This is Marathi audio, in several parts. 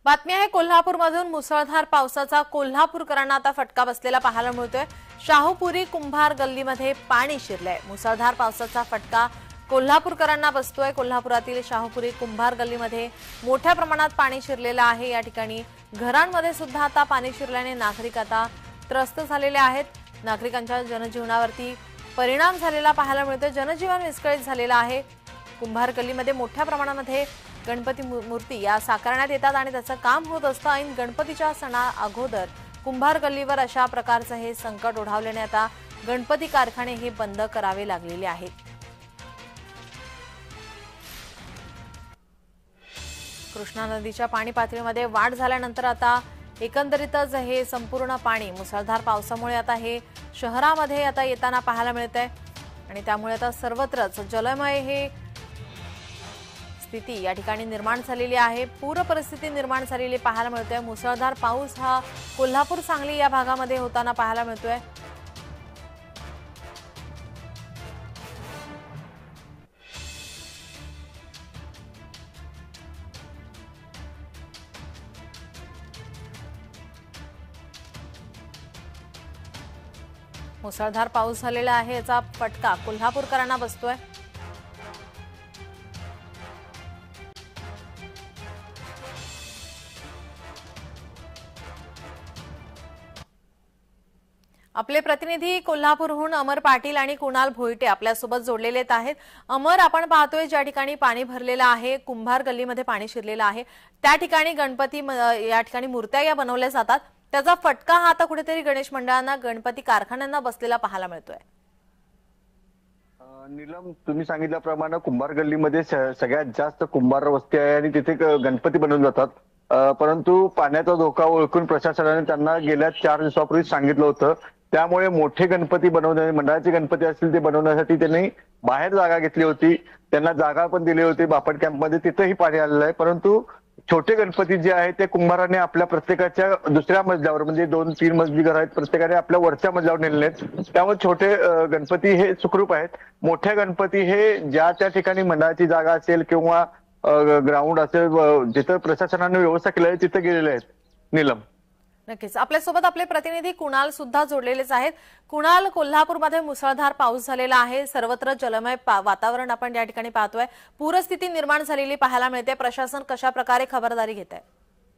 बातमी आहे कोल्हापूरमधून मुसळधार पावसाचा कोल्हापूरकरांना आता फटका बसलेला पाहायला मिळतोय। शाहूपुरी कुंभार गल्लीमध्ये पाणी शिरलंय। मुसळधार पावसाचा फटका कोल्हापूरकरांना बसतोय। कोल्हापुरातील शाहूपुरी कुंभार गल्लीमध्ये मोठ्या प्रमाणात पाणी शिरलेलं आहे। या ठिकाणी घरांमध्ये सुद्धा आता पाणी शिरल्याने नागरिक आता त्रस्त झालेले आहेत। नागरिकांच्या जनजीवनावरती परिणाम झालेला पाहायला मिळतोय। जनजीवन विस्कळीत झालेलं आहे। कुंभार गल्लीमध्ये मोठ्या प्रमाणामध्ये गणपती मूर्ती या साकारण्यात येतात आणि त्याचं काम होत असतं। ऐन गणपतीच्या सणा अगोदर कुंभार गल्लीवर अशा प्रकारचं हे संकट ओढावल्याने आता गणपती कारखाने हे बंद करावे लागलेले आहेत। कृष्णा नदीच्या पाणी पातळीमध्ये वाढ झाल्यानंतर आता एकंदरीतच हे संपूर्ण पाणी मुसळधार पावसामुळे आता हे शहरामध्ये आता येताना पाहायला मिळतंय आणि त्यामुळे आता सर्वत्रच जलमय हे स्थिती या ठिकाणी निर्माण झालेली आहे। पूर परिस्थिती निर्माण झालेली पाहायला मिळतोय। मुसळधार पाऊस हा कोल्हापूर सांगली या भागामध्ये होताना पाहायला मिळतोय। मुसळधार पाऊस झालेला आहे, याचा फटका कोल्हापूरकरांना बसतोय। आपले प्रतिनिधी कोल्हापूरहून अमर पाटील आणि कुणाल भोईटे आपल्यासोबत जोडलेले आहेत। अमर, आपण पाहतोय ज्या ठिकाणी पाणी भरलेलं आहे, कुंभार गल्लीमध्ये पाणी शिरलेलं आहे, त्या ठिकाणी गणपती या ठिकाणी मूर्त्या या बनवल्या जातात। त्याचा फटका हा आता कुठेतरी गणेश मंडळांना, गणपती कारखान्यांना बसलेला पाहायला मिळतोय। नीलम, तुम्ही सांगितल्याप्रमाणे कुंभार गल्लीमध्ये सगळ्यात जास्त कुंभार वस्ती आहे आणि तिथे गणपती बनवले जातात। परंतु पाण्याचा धोका ओळखून प्रशासनाने त्यांना गेल्या 4 दिवसापूर्वी सांगितलं होतं। त्यामुळे मोठे गणपती बनवण्यासाठी, मंडळाचे गणपती असतील ते बनवण्यासाठी त्यांनी बाहेर जागा घेतली होती। त्यांना जागा पण दिली होती बापट कॅम्पमध्ये, तिथेही पाणी आलेलं आहे। परंतु छोटे गणपती जे आहेत ते कुंभाराने आपल्या प्रत्येकाच्या दुसऱ्या मजल्यावर, म्हणजे 2-3 मजली घर आहेत, प्रत्येकाने आपल्या वरच्या मजल्यावर नेलेले आहेत। त्यामुळे छोटे गणपती हे सुखरूप आहेत। मोठे गणपती हे ज्या त्या ठिकाणी मंडळाची जागा असेल किंवा ग्राउंड असेल, जिथं प्रशासनाने व्यवस्था केली आहे तिथे गेलेले आहेत। नीलम, नक्कीच आपल्यासोबत आपले प्रतिनिधी कुणाल सुद्धा जोडलेलेच आहेत। कुणाल, कोल्हापूरमध्ये मुसळधार पाऊस झालेला आहे, सर्वत्र जलमय वातावरण आपण या ठिकाणी पाहतोय। पूरस्थिती निर्माण झालेली पाहायला मिळते। प्रशासन कशा प्रकारे खबरदारी घेत आहे?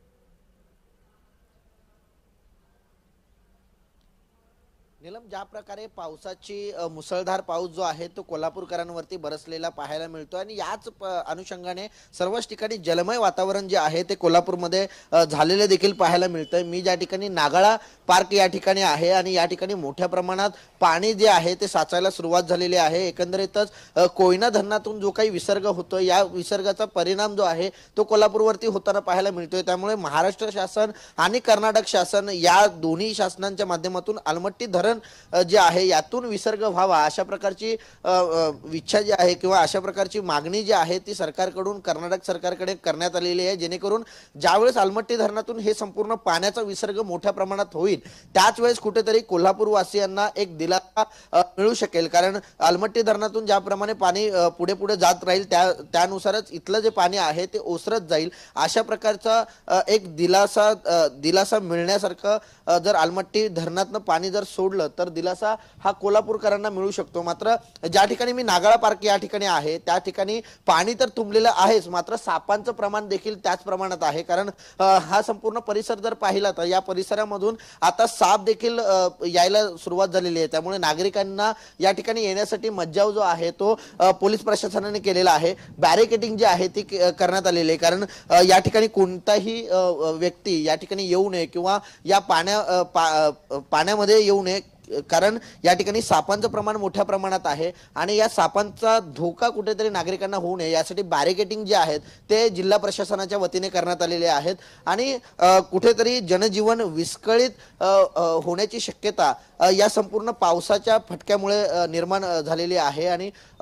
नीलम, ज्या प्रकारे पावसाची मुसळधार पाऊस जो आहे तो कोल्हापूरकरांवरती बरसलेला पाहायला मिळतो आणि याच अनुषंगाने सर्वच ठिकाणी जलमय वातावरण जे आहे ते कोल्हापूरमध्ये झालेले देखील पाहायला मिळतंय। मी ज्या ठिकाणी नागाळा पार्क या ठिकाणी आहे आणि या ठिकाणी मोठ्या प्रमाणात पाणी जे आहे ते साचायला सुरुवात झालेली आहे। एकंदरीतच कोयना धरणातून जो काही विसर्ग होतो, या विसर्गाचा परिणाम जो आहे तो कोल्हापूरवरती होताना पाहायला मिळतोय। त्यामुळे महाराष्ट्र शासन आणि कर्नाटक शासन या दोन्ही शासनांच्या माध्यमातून अलमट्टी धरण जे आहे यातून विसर्ग व्हावा अशा प्रकारची इच्छा जी आहे किंवा अशा प्रकारची मागणी जी आहे ती सरकारकडून कर्नाटक सरकारकडे करण्यात आलेली आहे, जेणेकरून ज्यावेळेस अलमट्टी धरणातून हे संपूर्ण पाण्याचा विसर्ग मोठ्या प्रमाणात होईल त्याच वेळेस कुठेतरी कोल्हापूर वासियांना एक दिलासा मिळू शकेल। कारण अलमट्टी धरणातून ज्याप्रमाणे पाणी पुढे पुढे जात राहील त्यानुसारच इथलं जे पाणी आहे ते ओसरत जाईल। अशा प्रकारचा एक दिलासा मिळण्यासारखं जर अलमट्टी धरणातनं पाणी जर सोडलं तर दिलासा हा कोल्हापूरकरांना मिळू शकतो। मात्र ज्या ठिकाणी मी नागाळा पार्क या ठिकाणी आहे त्या ठिकाणी पाणी तर तुंबलेलं आहेच, मात्र सापांचं प्रमाण देखील त्याच प्रमाणात आहे। कारण हा संपूर्ण परिसर जर पाहिला तर या परिसरामधून आता साप देखील यायला सुरुवात झालेली आहे। त्यामुळे नागरिकांना या ठिकाणी येण्यासाठी मज्जाव जो आहे तो पोलीस प्रशासनाने केलेला आहे। बॅरिकेडिंग जी आहे ती करण्यात आलेली आहे। कारण या ठिकाणी कोणताही व्यक्ती या ठिकाणी येऊ नये किंवा या पाण्यामध्ये येऊ नये, कारण या ठिकाणी सापांचं प्रमाण मोठ्या प्रमाणात आहे आणि या सापांचा धोका कुठेतरी नागरिकांना होऊ नये यासाठी बॅरिकेडिंग जे आहेत ते जिल्हा प्रशासनाच्या वतीने करण्यात आलेले आहेत आणि कुठेतरी जनजीवन विस्कळीत होण्याची शक्यता या संपूर्ण पावसाच्या फटक्यामुळे निर्माण झालेली आहे। आणि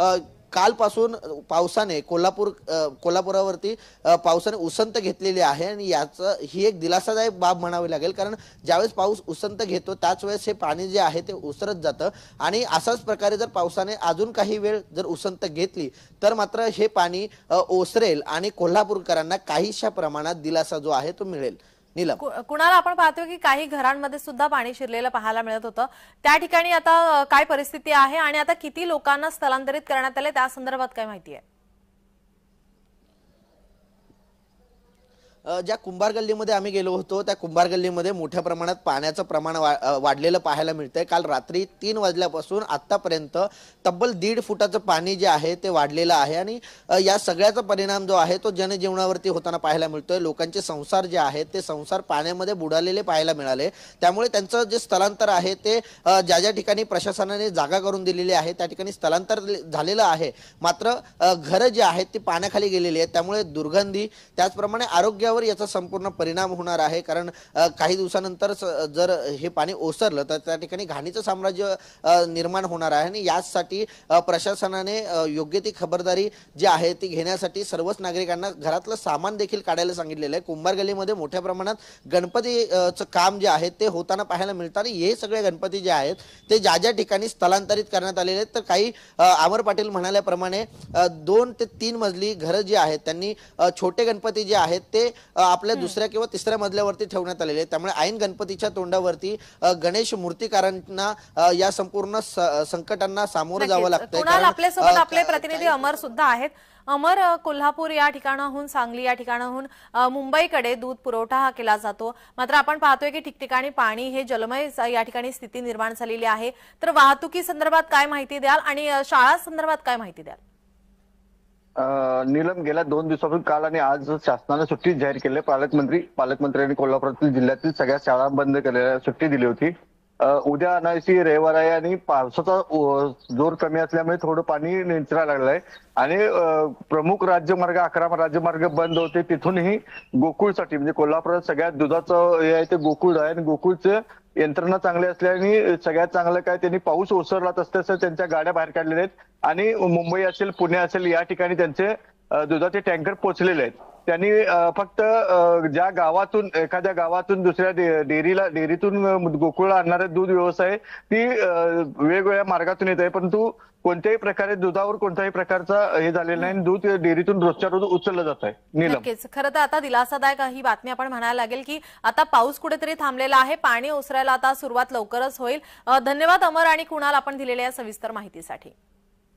कालपासून पावसाने कोल्हापुरावरती पावसाने उसंत घेतलेली आहे आणि याचं ही एक दिलासादायक बाब म्हणावी लागेल, कारण ज्यावेळेस पाऊस उसंत घेतो त्याच वेळेस हे पाणी जे आहे ते ओसरत जातं आणि अशाच प्रकारे जर पावसाने अजून काही वेळ जर उसंत घेतली तर मात्र हे पाणी ओसरेल आणि कोल्हापूरकरांना काहीशा प्रमाणात दिलासा जो आहे तो मिळेल. नीलम, कुणाला आपण पाहतोय की काही घरांमध्ये सुद्धा पाणी शिरलेलं पाहायला मिळत होतं, त्या ठिकाणी आता काय परिस्थिती आहे आणि आता किती लोकांना स्थलांतरित करण्यात आले त्या संदर्भात काय माहिती आहे? ज्या कुंभार गल्लीमध्ये आम्ही गेलो होतो त्या कुंभार गल्लीमध्ये मोठ्या प्रमाणात पाण्याचं प्रमाण वाढलेलं पाहायला मिळतंय. काल रात्री 3 वाजल्यापासून आतापर्यंत तब्बल 1.5 फुटाचं पाणी जे आहे ते वाढलेलं आहे आणि या सगळ्याचा परिणाम जो आहे तो जनजीवनावरती होताना पाहायला मिळतोय. लोकांचे संसार जे आहेत ते संसार पाण्यामध्ये बुडालेले पाहायला मिळाले. त्यामुळे त्यांचं जे स्थलांतर आहे ते ज्या ज्या ठिकाणी प्रशासनाने जागा करून दिलेली आहे त्या ठिकाणी स्थलांतर झालेलं आहे, मात्र घरं जी आहेत ती पाण्याखाली गेलेली आहेत. त्यामुळे दुर्गंधी त्याचप्रमाणे आरोग्यावर याचा संपूर्ण परिणाम होणार आहे, कारण काही दिवसानंतर जर हे पाणी ओसरलं तर त्या ठिकाणी घाणीचं साम्राज्य निर्माण होणार आहे आणि यासाठी प्रशासनाने योग्य ती खबरदारी जी आहे ती घेण्यासाठी सर्वच नागरिकांना घरातलं सामान देखील काढायला सांगितलेलं आहे. कुंभार गल्लीमध्ये मोठ्या प्रमाणात गणपतीचं काम जे आहे ते होताना पाहायला मिळतं आणि हे सगळे गणपती जे आहेत ते ज्या ज्या ठिकाणी स्थलांतरित करण्यात आलेले आहेत तर काही अमर पाटील म्हणाल्याप्रमाणे 2 ते 3 मजली घरं जी आहेत त्यांनी छोटे गणपती जे आहेत ते आपल्या दुसऱ्या किंवा तिसऱ्या मजल्यावरती ठेवण्यात आलेले. त्यामुळे ऐन गणपतीच्या तोंडावरती गणेश मूर्तिकारांना या संपूर्ण संकटांना सामोरं जावं लागतंय. आपल्यासोबत आपले प्रतिनिधी अमर सुद्धा आहेत. अमर, कोल्हापूर या ठिकाणाहून, सांगली या ठिकाणाहून मुंबईकडे दूध पुरवठा हा केला जातो, मात्र आपण पाहतोय की ठिकठिकाणी पाणी हे जलमय या ठिकाणी स्थिती निर्माण झालेली आहे. तर वाहतुकी संदर्भात काय माहिती द्याल आणि शाळा संदर्भात काय माहिती द्याल? नीलम, गेल्या 2 दिवसापासून काल आणि आज शासनाने सुट्टी जाहीर केली. पालकमंत्र्यांनी कोल्हापुरातील जिल्ह्यातील सगळ्या शाळा बंद केलेल्या सुट्टी दिली होती. उद्या अनायसी रविवार आहे आणि पावसाचा जोर कमी असल्यामुळे थोडं पाणी निंचरायला लागलंय आणि प्रमुख राज्यमार्ग 11 राज्यमार्ग बंद होते. तिथूनही गोकुळसाठी म्हणजे कोल्हापुरात सगळ्यात दुधाचं हे आहे ते गोकुळ आहे आणि गोकुळचं यंत्रणा चांगली असल्याने सगळ्यात चांगलं काय त्यांनी पाऊस ओसरला तसं त्यांच्या गाड्या बाहेर काढलेल्या आहेत आणि मुंबई असेल पुणे असेल या ठिकाणी त्यांचे दुधाचे टँकर पोहोचलेले आहेत. त्यांनी फक्त ज्या गावातून एखाद्या गावातून दुसऱ्या डेअरीतून गोकुळ आणणारे दूध व्यवसाय ती वेगवेगळ्या मार्गातून येत आहे, परंतु कोणत्याही प्रकारे दुधावर कोणत्याही प्रकारचा हे झालेला नाही. दूध डेअरीतून रोजच्या रोज उचललं जात आहे. नक्कीच, खरं तर आता दिलासादायक ही बातमी आपण म्हणायला लागेल की आता पाऊस कुठेतरी थांबलेला आहे, पाणी ओसरायला आता सुरुवात लवकरच होईल. धन्यवाद अमर आणि कुणाल, आपण दिलेल्या या सविस्तर माहितीसाठी.